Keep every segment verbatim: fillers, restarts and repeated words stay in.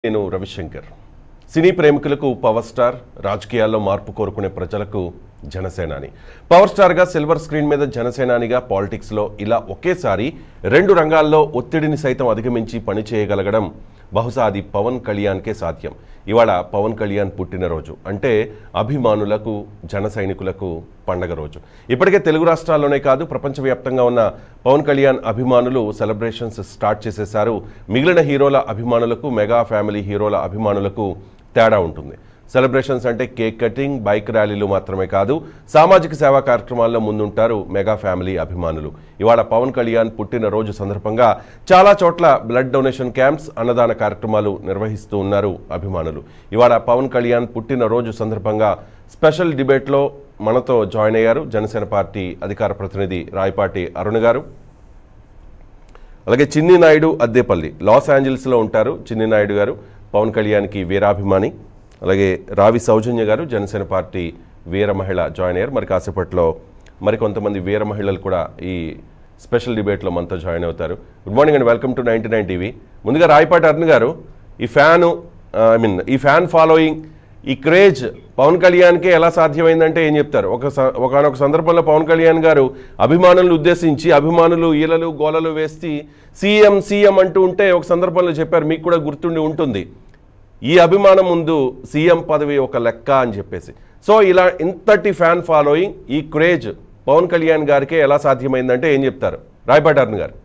నేను రవిశంకర్. సినీ ప్రేమికులకు power star, రాజకీయాల్లో మార్పు కోరుకునే ప్రజలకు జనసేనాని. పవర్ స్టార్గా సిల్వర్ స్క్రీన్ మీద జనసేనానిగా పాలిటిక్స్లో ఇలా ఒకేసారి రెండు రంగాల్లో ఒత్తిడిని సైతం అధిగమించి పని చేయగలగడం బహుశా అది పవన్ కళ్యాణ్కే సాధ్యం. ఇవాళ పవన్ కళ్యాణ్ పుట్టినరోజు అంటే అభిమానులకు, జన సైనికులకు పండగ రోజు. ఇప్పటికే తెలుగు రాష్ట్రాల్లోనే కాదు ప్రపంచవ్యాప్తంగా ఉన్న పవన్ కళ్యాణ్ అభిమానులు సెలబ్రేషన్స్ స్టార్ట్ చేసేశారు. మిగిలిన హీరోల అభిమానులకు, మెగా ఫ్యామిలీ హీరోల అభిమానులకు తేడా ఉంటుంది. సెలబ్రేషన్స్ అంటే కేక్ కటింగ్, బైక్ ర్యాలీలు మాత్రమే కాదు, సామాజిక సేవా కార్యక్రమాల్లో ముందుంటారు మెగా ఫ్యామిలీ అభిమానులు. ఇవాళ పవన్ కళ్యాణ్ పుట్టినరోజు సందర్భంగా చాలా చోట్ల బ్లడ్ డొనేషన్ క్యాంప్స్, అన్నదాన కార్యక్రమాలు నిర్వహిస్తూ ఉన్నారు అభిమానులు. ఇవాళ పవన్ కళ్యాణ్ పుట్టినరోజు సందర్భంగా స్పెషల్ డిబేట్లో మనతో జాయిన్ అయ్యారు జనసేన పార్టీ అధికార ప్రతినిధి రాయపాటి అరుణ్ గారు. అలాగే చిన్ని నాయుడు అద్దేపల్లి, లాస్ ఏంజల్స్లో ఉంటారు చిన్ని నాయుడు గారు, పవన్ కళ్యాణ్కి వీరాభిమాని. అలాగే రావి సౌజన్య గారు జనసేన పార్టీ వీర మహిళ జాయిన్ అయ్యారు. మరి కాసేపట్లో మరికొంతమంది వీర మహిళలు కూడా ఈ స్పెషల్ డిబేట్లో మనతో జాయిన్ అవుతారు. Good morning and welcome to ninety nine TV. ముందుగా రాయపాటి అరుణ్ గారు, ఈ ఫ్యాను ఐ మీన్ ఈ ఫ్యాన్ ఫాలోయింగ్, ఈ క్రేజ్ పవన్ కళ్యాణ్కే ఎలా సాధ్యమైందంటే ఏం చెప్తారు? ఒక ఒకనొక సందర్భంలో పవన్ కళ్యాణ్ గారు అభిమానులను ఉద్దేశించి అభిమానులు ఈలలు గోలలు వేసి సీఎం సీఎం అంటూ ఉంటే ఒక సందర్భంలో చెప్పారు, మీకు కూడా గుర్తుండి ఉంటుంది, ఈ అభిమానం ముందు సీఎం పదవి ఒక లెక్క అని చెప్పేసి. సో ఇలా ఇంతటి ఫ్యాన్ ఫాలోయింగ్, ఈ క్రేజ్ పవన్ కళ్యాణ్ గారికి ఎలా సాధ్యమైందంటే ఏం చెప్తారు రాయపాటి అరుణ్ గారు?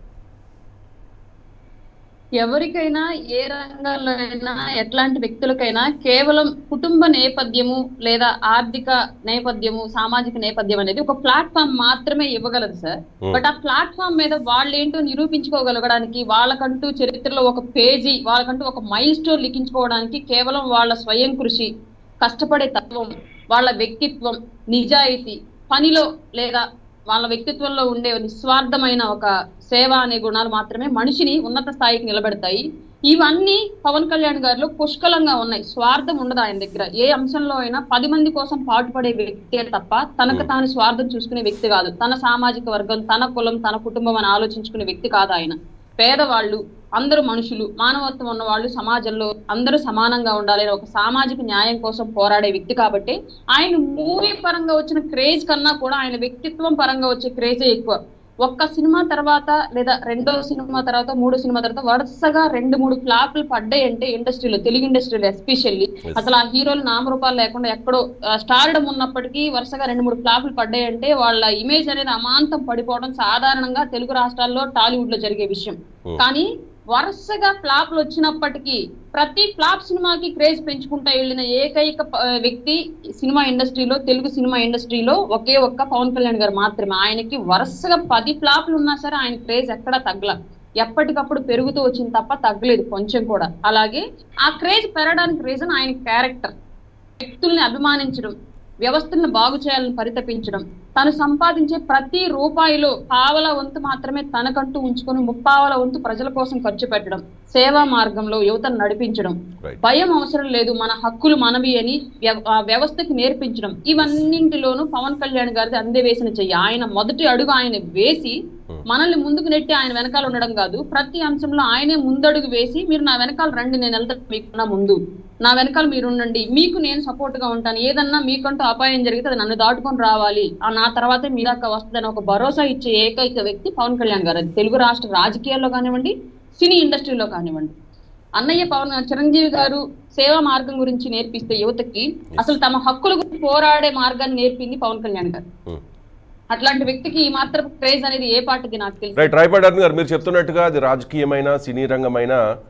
ఎవరికైనా, ఏ రంగంలో అయినా, ఎట్లాంటి వ్యక్తులకైనా కేవలం కుటుంబ నేపథ్యము లేదా ఆర్థిక నేపథ్యము, సామాజిక నేపథ్యం అనేది ఒక ప్లాట్ఫామ్ మాత్రమే ఇవ్వగలదు సార్. బట్ ఆ ప్లాట్ఫామ్ మీద వాళ్ళేంటో నిరూపించుకోగలగడానికి, వాళ్ళకంటూ చరిత్రలో ఒక పేజీ, వాళ్ళకంటూ ఒక మైల్ స్టోన్ లిఖించుకోవడానికి కేవలం వాళ్ళ స్వయం కృషి, కష్టపడే తత్వం, వాళ్ళ వ్యక్తిత్వం, నిజాయితీ, పనిలో లేదా వాళ్ళ వ్యక్తిత్వంలో ఉండే నిస్వార్థమైన ఒక సేవ అనే గుణాలు మాత్రమే మనిషిని ఉన్నత స్థాయికి నిలబెడతాయి. ఇవన్నీ పవన్ కళ్యాణ్ గారిలో పుష్కలంగా ఉన్నాయి. స్వార్థం ఉండదు ఆయన దగ్గర. ఏ అంశంలో అయినా పది మంది కోసం పాటుపడే వ్యక్తే తప్ప తనకు తాను స్వార్థం చూసుకునే వ్యక్తి కాదు. తన సామాజిక వర్గం, తన కులం, తన కుటుంబం అని ఆలోచించుకునే వ్యక్తి కాదు ఆయన. పేదవాళ్ళు, అందరూ మనుషులు, మానవత్వం ఉన్న వాళ్ళు సమాజంలో అందరూ సమానంగా ఉండాలని ఒక సామాజిక న్యాయం కోసం పోరాడే వ్యక్తి కాబట్టి ఆయన మూవీ పరంగా వచ్చిన క్రేజ్ కన్నా కూడా ఆయన వ్యక్తిత్వం పరంగా వచ్చే క్రేజే ఎక్కువ. ఒక్క సినిమా తర్వాత లేదా రెండో సినిమా తర్వాత మూడో సినిమా తర్వాత వరుసగా రెండు మూడు ఫ్లాప్లు పడ్డాయంటే ఇండస్ట్రీలో, తెలుగు ఇండస్ట్రీలో ఎస్పెషల్లీ, అసలు ఆ హీరోలు నామరూపాలు లేకుండా ఎక్కడో స్టార్డమ్ ఉన్నప్పటికీ వరుసగా రెండు మూడు ఫ్లాప్లు పడ్డాయంటే వాళ్ళ ఇమేజ్ అనేది అమాంతం పడిపోవడం సాధారణంగా తెలుగు రాష్ట్రాల్లో, టాలీవుడ్ లో జరిగే విషయం. కానీ వరుసగా ఫ్లాప్లు వచ్చినప్పటికీ ప్రతి ఫ్లాప్ సినిమాకి క్రేజ్ పెంచుకుంటా వెళ్ళిన ఏకైక వ్యక్తి సినిమా ఇండస్ట్రీలో, తెలుగు సినిమా ఇండస్ట్రీలో ఒకే ఒక్క పవన్ కళ్యాణ్ గారు మాత్రమే. ఆయనకి వరుసగా పది ఫ్లాప్లు ఉన్నా సరే ఆయన క్రేజ్ ఎక్కడా తగ్గల, ఎప్పటికప్పుడు పెరుగుతూ వచ్చింది తప్ప తగ్గలేదు కొంచెం కూడా. అలాగే ఆ క్రేజ్ పెరగడానికి రీజన్ ఆయన క్యారెక్టర్, వ్యక్తుల్ని అభిమానించడం, వ్యవస్థలను బాగు చేయాలని పరితపించడం, తను సంపాదించే ప్రతి రూపాయిలో పావల వంతు మాత్రమే తనకంటూ ఉంచుకొని ముప్పావల వంతు ప్రజల కోసం ఖర్చు పెట్టడం, సేవా మార్గంలో యువతను నడిపించడం, భయం అవసరం లేదు, మన హక్కులు మనవి అని వ్యవస్థకి నేర్పించడం, ఇవన్నింటిలోనూ పవన్ కళ్యాణ్ గారిది అందే వేసిన చెయ్యి. ఆయన మొదటి అడుగు ఆయన వేసి మనల్ని ముందుకు నెట్టి ఆయన వెనకాల ఉండడం కాదు, ప్రతి అంశంలో ఆయనే ముందడుగు వేసి మీరు నా వెనకాల రండి, నేను వెళ్తాను మీకున్నా ముందు, నా వెనకాల మీరు ఉండండి, మీకు నేను సపోర్ట్ గా ఉంటాను, ఏదన్నా మీకంటూ అపాయం జరిగితే అది నన్ను దాటుకొని రావాలి, నా తర్వాతే మీ దాకా వస్తుందని ఒక భరోసా ఇచ్చే ఏకైక వ్యక్తి పవన్ కళ్యాణ్ గారు. అది తెలుగు రాష్ట్ర రాజకీయాల్లో కానివ్వండి, సినీ ఇండస్ట్రీలో కానివ్వండి. అన్నయ్య పవన్ చిరంజీవి గారు సేవా మార్గం గురించి నేర్పిస్తే యువతకి అసలు తమ హక్కుల గురించి పోరాడే మార్గాన్ని నేర్పింది పవన్ కళ్యాణ్ గారు. అట్లాంటి వ్యక్తికి ఈ మాత్రం క్రేజ్ అనేది ఏ పార్టీకి నాకు తెలియదు. రైట్ రాయపాటి అరుణ్ గారు, మీరు చెప్తున్నట్టుగా అది రాజకీయమైన, సినీ రంగమైన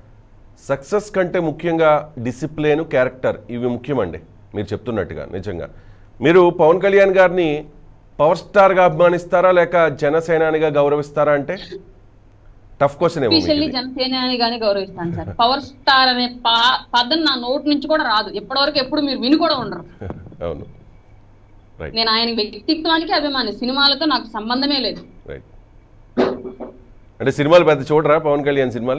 సక్సెస్ కంటే ముఖ్యంగా డిసిప్లిన్, క్యారెక్టర్ ఇవి ముఖ్యమండి మీరు చెప్తున్నట్టుగా. నిజంగా మీరు పవన్ కళ్యాణ్ గారిని పవర్ స్టార్ గా అభిమానిస్తారా లేక జనసేనానిగా గౌరవిస్తారా అంటే టఫ్ క్వశ్చన్ ఏమో. జనసేనానిగానే గౌరవిస్తాను సార్. పవర్ స్టార్ అనే పదం నా నోటి నుంచి కూడా రాదు, ఎప్పటివరకు ఎప్పుడు మీరు విని కూడా ఉండరు. అవును, నేను ఆయన వ్యక్తిత్వానికి అభిమాని, సినిమాలతో నాకు సంబంధమే లేదు. రైట్, అంటే సినిమాలు పెద్ద చూడరా పవన్ కళ్యాణ్ సినిమాలు?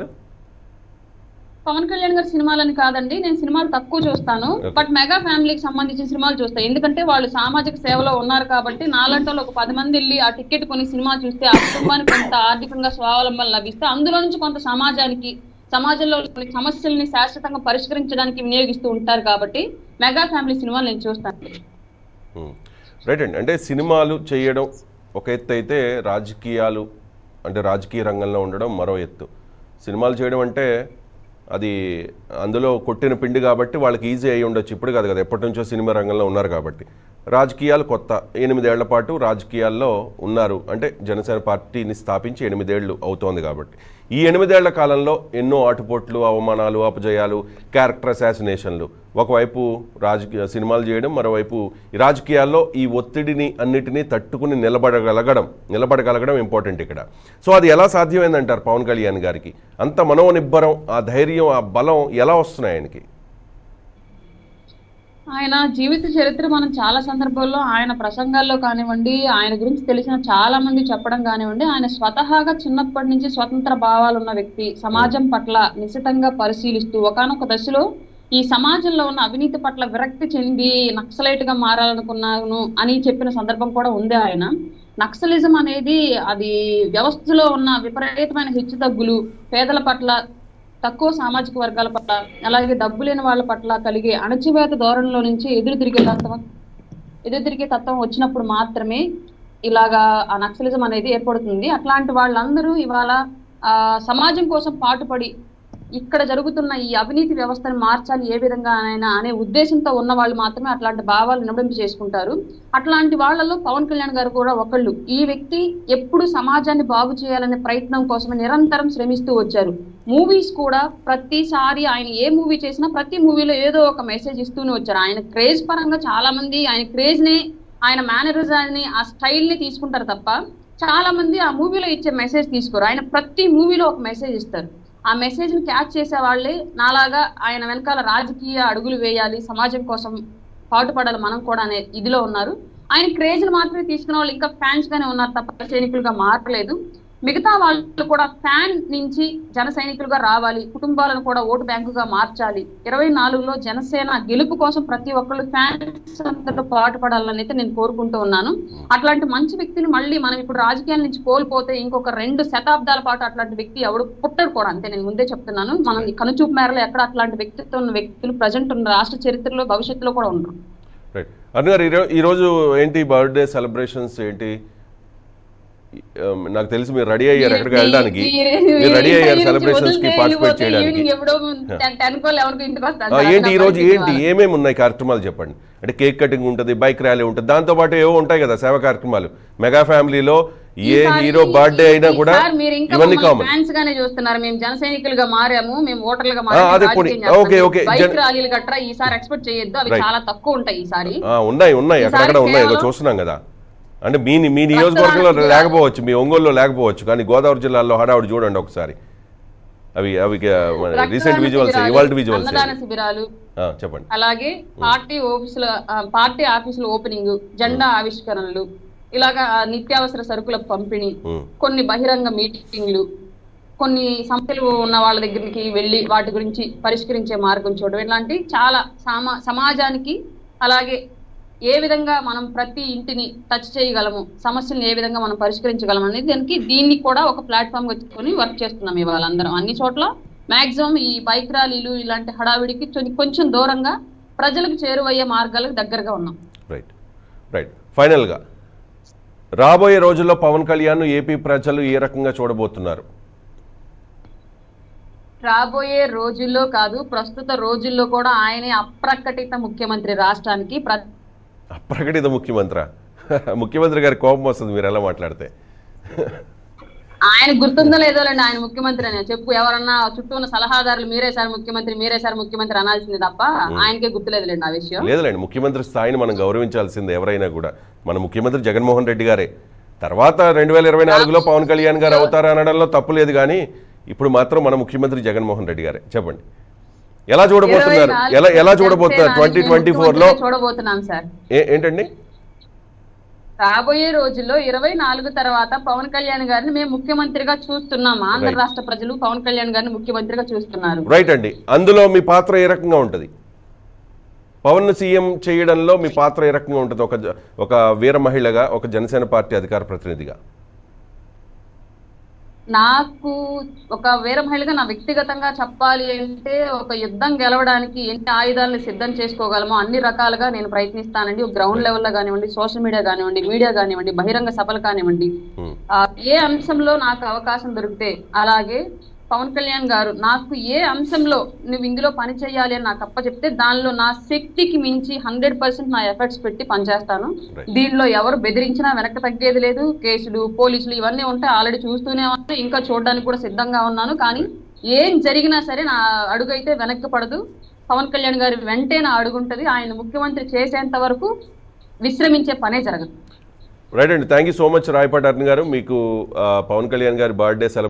పవన్ కళ్యాణ్ గారి సినిమాలని కాదండి, నేను సినిమాలు తక్కువ చూస్తాను, బట్ మెగా ఫ్యామిలీకి సంబంధించిన సినిమాలు చూస్తాను. ఎందుకంటే వాళ్ళు సామాజిక సేవలో ఉన్నారు కాబట్టి నాలంటే ఒక పది మంది వెళ్ళి ఆ టికెట్ కొని సినిమా చూస్తే ఆ కుటుంబానికి కొంత ఆర్థికంగా స్వావలంబన లభిస్తే అందులో నుంచి కొంత సమాజానికి సమాజంలో సమస్యల్ని శాశ్వతంగా పరిష్కరించడానికి వినియోగిస్తూ ఉంటారు కాబట్టి మెగా ఫ్యామిలీ సినిమాలు నేను చూస్తాను. రైట్ అండి. అంటే సినిమాలు చేయడం ఒక ఎత్తు అయితే రాజకీయాలు అంటే రాజకీయ రంగంలో ఉండడం మరో ఎత్తు. సినిమాలు చేయడం అంటే అది అందులో కొట్టిన పిండి కాబట్టి వాళ్ళకి ఈజీ అయ్యి ఉండొచ్చు. ఇప్పుడు కాదు కదా, ఎప్పటి నుంచో సినిమా రంగంలో ఉన్నారు కాబట్టి. రాజకీయాలు కొత్త, ఎనిమిదేళ్ల పాటు రాజకీయాల్లో ఉన్నారు అంటే జనసేన పార్టీని స్థాపించి ఎనిమిదేళ్లు అవుతోంది కాబట్టి ఈ ఎనిమిదేళ్ల కాలంలో ఎన్నో ఆటుపోట్లు, అవమానాలు, అపజయాలు, క్యారెక్టర్ అసాసినేషన్లు, ఒకవైపు రాజకీయ సినిమాలు చేయడం, మరోవైపు ఈ రాజకీయాల్లో ఈ ఒత్తిడిని అన్నిటినీ తట్టుకుని నిలబడగలగడం నిలబడగలగడం ఇంపార్టెంట్ ఇక్కడ. సో అది ఎలా సాధ్యమైందంటారు పవన్ కళ్యాణ్ గారికి? అంత మనోనిబ్బరం, ఆ ధైర్యం, ఆ బలం ఎలా వస్తున్నాయి ఆయనకి? ఆయన జీవిత చరిత్ర మనం చాలా సందర్భాల్లో ఆయన ప్రసంగాల్లో కానివ్వండి, ఆయన గురించి తెలిసిన చాలా మంది చెప్పడం కానివ్వండి, ఆయన స్వతహాగా చిన్నప్పటి నుంచి స్వతంత్ర భావాలు ఉన్న వ్యక్తి, సమాజం పట్ల నిశితంగా పరిశీలిస్తూ ఒకానొక దశలో ఈ సమాజంలో ఉన్న అవినీతి పట్ల విరక్తి చెంది నక్సలైట్ గా మారాలనుకున్నాను అని చెప్పిన సందర్భం కూడా ఉంది. ఆయన నక్సలిజం అనేది అది వ్యవస్థలో ఉన్న విపరీతమైన హెచ్చుతగ్గులు, పేదల పట్ల, తక్కువ సామాజిక వర్గాల పట్ల, అలాగే డబ్బు లేని వాళ్ళ పట్ల కలిగే అణచివేత ధోరణిలో నుంచి ఎదురు తిరిగే తత్వం ఎదురు తిరిగే తత్వం వచ్చినప్పుడు మాత్రమే ఇలాగా ఆ నక్సలిజం అనేది ఏర్పడుతుంది. అట్లాంటి వాళ్ళందరూ ఇవాళ ఆ సమాజం కోసం పాటుపడి ఇక్కడ జరుగుతున్న ఈ అవినీతి వ్యవస్థను మార్చాలి ఏ విధంగా అయినా అనే ఉద్దేశంతో ఉన్న వాళ్ళు మాత్రమే అట్లాంటి భావాలు నిబడింపు చేసుకుంటారు. అట్లాంటి వాళ్ళలో పవన్ కళ్యాణ్ గారు కూడా ఒకళ్ళు. ఈ వ్యక్తి ఎప్పుడు సమాజాన్ని బాగు చేయాలనే ప్రయత్నం కోసమే నిరంతరం శ్రమిస్తూ వచ్చారు. మూవీస్ కూడా ప్రతిసారి ఆయన ఏ మూవీ చేసినా ప్రతి మూవీలో ఏదో ఒక మెసేజ్ ఇస్తూనే వచ్చారు. ఆయన క్రేజ్ పరంగా చాలా మంది ఆయన క్రేజ్ ని, ఆయన మేనరిజాన్ని, ఆ స్టైల్ ని తీసుకుంటారు తప్ప చాలా మంది ఆ మూవీలో ఇచ్చే మెసేజ్ తీసుకోరు. ఆయన ప్రతి మూవీలో ఒక మెసేజ్ ఇస్తారు. ఆ మెసేజ్ ని క్యాచ్ చేసే వాళ్ళే నాలాగా ఆయన వెనకాల రాజకీయ అడుగులు వేయాలి, సమాజం కోసం పాటుపడాలి మనం కూడా అనే ఇదిలో ఉన్నారు. ఆయన క్రేజ్ ని మాత్రమే తీసుకున్న వాళ్ళు ఇంకా ఫ్యాన్స్ గానే ఉన్నారు తప్ప సైనికులుగా మారలేదు. మిగతా వాళ్ళు కూడా ఫ్యాన్ నుంచి జన సైనికులుగా రావాలి, కుటుంబాలను కూడా ఓటు బ్యాంకుగా మార్చాలి. ఇరవై నాలుగులో జనసేన గెలుపు కోసం ప్రతి ఒక్కళ్ళు ఫ్యాన్స్ అందరూ పాటుపడాలని అయితే నేను కోరుకుంటూ ఉన్నాను. అట్లాంటి మంచి వ్యక్తిని మళ్ళీ మనం ఇప్పుడు రాజకీయాల నుంచి కోల్పోతే ఇంకొక రెండు శతాబ్దాల పాటు అట్లాంటి వ్యక్తి ఎవడు పుట్టడు కూడా. అంతే, నేను ముందే చెప్తున్నాను. మనం కనుచూపు మేరలో ఎక్కడ అట్లాంటి వ్యక్తిత్వం ఉన్న వ్యక్తులు ప్రజెంట్ ఉన్న రాష్ట్ర చరిత్రలో భవిష్యత్తులో కూడా ఉండరు. రైట్. అరుణ్ గారు, ఈరోజు ఏంటి బర్త్డే సెలబ్రేషన్స్ ఏంటి? నాకు తెలిసి మీరు రెడీ అయ్యారు ఎక్కడికి వెళ్ళడానికి, మీరు రెడీ అయ్యారు సెలబ్రేషన్స్ కి పార్టిసిపేట్ చేయడానికి. ఏంటి ఈ రోజు ఏంటి ఏమేమి ఉన్నాయి కార్యక్రమాలు చెప్పండి. అంటే కేక్ కటింగ్ ఉంటుంది, బైక్ ర్యాలీ ఉంటుంది, దాంతో పాటు ఏవో ఉంటాయి కదా సేవా కార్యక్రమాలు. మెగా ఫ్యామిలీలో ఏ హీరో బర్త్డే అయినా కూడా ఇవన్నీ కామన్. ఫ్యాన్స్ గానే చూస్తున్నారు. మేము జన సైనికులుగా మారాము, మేము ఓటర్లుగా మారాము. ఓకే ఓకే బైక్ ర్యాలీలు గట్రా ఈసారి ఎక్స్పెక్ట్ చేయొద్దు, అవి చాలా తక్కువ ఉంటాయి ఈసారి. ఉన్నాయి ఉన్నాయి అక్కడక్కడ ఉన్నాయి, చూస్తున్నాం కదా. అంటే మీ మీ నియోజకవర్గంలో లేకపోవచ్చు, మీ ఒంగోలులో లేకపోవచ్చు, కానీ గోదావరి జిల్లాలో హడావుడి చూడండి ఒకసారి. అవి అవి రీసెంట్ విజువల్స్, ఇవాల్ట్ విజువల్స్. శిబిరాలు చెప్పండి. అలాగే పార్టీ ఆఫీసుల పార్టీ ఆఫీసుల ఓపెనింగ్, జెండా ఆవిష్కరణలు, ఇలాగా నిత్యావసర సరుకుల పంపిణీ, కొన్ని బహిరంగ మీటింగ్లు, కొన్ని సమస్యలు ఉన్న వాళ్ళ దగ్గరికి వెళ్ళి వాటి గురించి పరిష్కరించే మార్గం చూడడం, ఇలాంటి చాలా సమాజానికి అలాగే ఏ విధంగా మనం ప్రతి ఇంటిని టచ్ చేయగలము, సమస్యలను ఏ విధంగా మనం పరిష్కరించగలం అనేది దానికి దీన్ని కూడా ఒక ప్లాట్ఫామ్ వచ్చుకొని వర్క్ చేస్తున్నాం ఇవాళ అందరం. అన్ని చోట్ల మాక్సిమం ఈ బైక్ ర్యాలీలు ఇలాంటి హడావిడికి కొంచెం దూరంగా ప్రజలకు చేరువయ్యే మార్గాలకు దగ్గరగా ఉన్నాం. రైట్ రైట్ ఫైనల్ గా రాబోయే రోజుల్లో పవన్ కళ్యాణ్ ఏపీ ప్రజలు ఏ రకంగా చూడబోతున్నారు? రాబోయే రోజుల్లో కాదు, ప్రస్తుత రోజుల్లో కూడా ఆయనే అప్రకటిత ముఖ్యమంత్రి రాష్ట్రానికి. అప్రకటిత ముఖ్యమంత్రి ముఖ్యమంత్రి గారి కోపం వస్తుంది మీరు ఎలా మాట్లాడితే. ఆయన గుర్తుందో లేదో లేండి ఆయన ముఖ్యమంత్రి అని చెప్పు. ఎవరన్నా చుట్టూ ఉన్న సలహాదారులు మీరే సార్ ముఖ్యమంత్రి మీరే సార్ ముఖ్యమంత్రి అనాల్సింది తప్ప ఆయనకే గుర్తులేదులేండి ఆ విషయం. లేదులేండి, ముఖ్యమంత్రి స్థాయిని మనం గౌరవించాల్సిందే ఎవరైనా కూడా. మన ముఖ్యమంత్రి జగన్మోహన్ రెడ్డి గారే. తర్వాత రెండు వేల ఇరవై నాలుగులో పవన్ కళ్యాణ్ గారు అవుతారా అనడంలో తప్పు లేదు, కానీ ఇప్పుడు మాత్రం మన ముఖ్యమంత్రి జగన్మోహన్ రెడ్డి గారే. చెప్పండి ఎలా చూడబోతున్నారు, ఎలా ఎలా చూడబోతున్నారు ట్వంటీ ట్వంటీ ఫోర్ లో చూడబోతున్నాం సార్? ఏంటండి రాబోయే రోజుల్లో ఇరవై నాలుగు తర్వాత పవన్ కళ్యాణ్ గారిని మేము ముఖ్యమంత్రిగా చూస్తున్నాం. ఆంధ్ర రాష్ట్ర ప్రజలు పవన్ కళ్యాణ్ గారిని ముఖ్యమంత్రిగా చూస్తున్నారు. రైట్ అండి. అందులో మీ పాత్ర ఏ రకంగా ఉంటుంది? పవన్ సీఎం చేయడంలో మీ పాత్ర ఏ రకంగా ఉంటుంది? ఒక ఒక వీర మహిళగా, ఒక జనసేన పార్టీ అధికార ప్రతినిధిగా. నాకు ఒక వీర మహిళగా నా వ్యక్తిగతంగా చెప్పాలి అంటే ఒక యుద్ధం గెలవడానికి ఎన్ని ఆయుధాలను సిద్ధం చేసుకోగలమో అన్ని రకాలుగా నేను ప్రయత్నిస్తానండి. గ్రౌండ్ లెవెల్లో కానివ్వండి, సోషల్ మీడియా కానివ్వండి, మీడియా కానివ్వండి, బహిరంగ సభలు కానివ్వండి, ఏ అంశంలో నాకు అవకాశం దొరికితే, అలాగే పవన్ కళ్యాణ్ గారు నాకు ఏ అంశంలో నువ్వు ఇందులో పని చేయాలి అని నాకు అప్ప చెప్తే దానిలో నా శక్తికి మించి హండ్రెడ్ పర్సెంట్ నా ఎఫర్ట్స్ పెట్టి పనిచేస్తాను. దీనిలో ఎవరు బెదిరించినా వెనక్కి తగ్గేది లేదు. కేసులు, పోలీసులు ఇవన్నీ ఉంటే ఆల్రెడీ చూస్తూనే ఉన్నాను, ఇంకా చూడడానికి కూడా సిద్ధంగా ఉన్నాను. కానీ ఏం జరిగినా సరే నా అడుగు అయితే వెనక్కి పడదు. పవన్ కళ్యాణ్ గారి వెంటే నా అడుగుంటది. ఆయన ముఖ్యమంత్రి చేసేంత వరకు విశ్రమించే పనే జరగదు. రైట్ అండి, thank you so much Rayapati Arun గారు. మీకు పవన్ కళ్యాణ్ గారి బర్త్డే